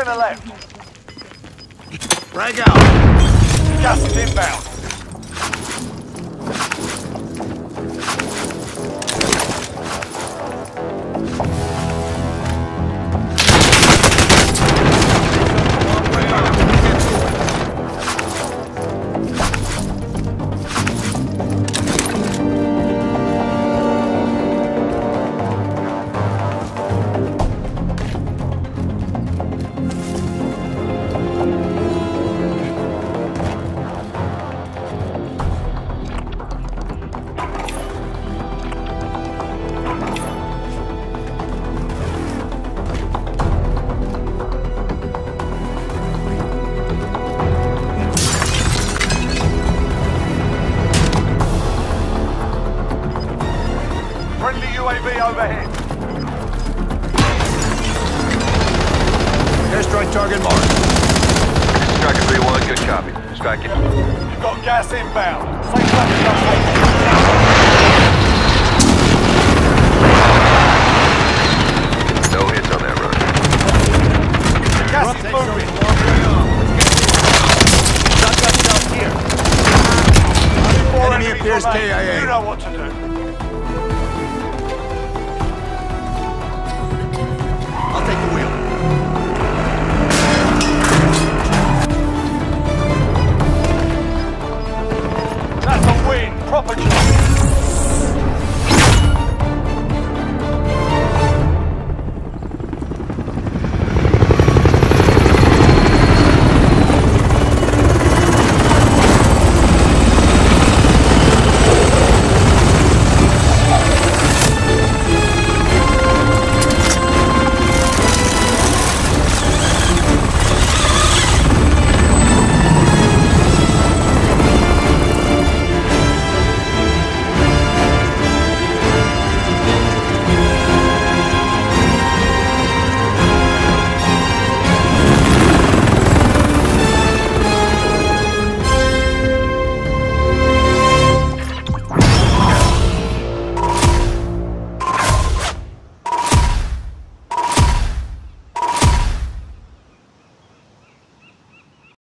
Antenna left. Frag out. Gas is inbound. Friendly UAV overhead. Airstrike target marked. Striker 3-1, good copy. Strike it. You've got gas inbound. Safe traffic update. No hits on that run. Gas is moving. Enemy appears KIA. You know what to do.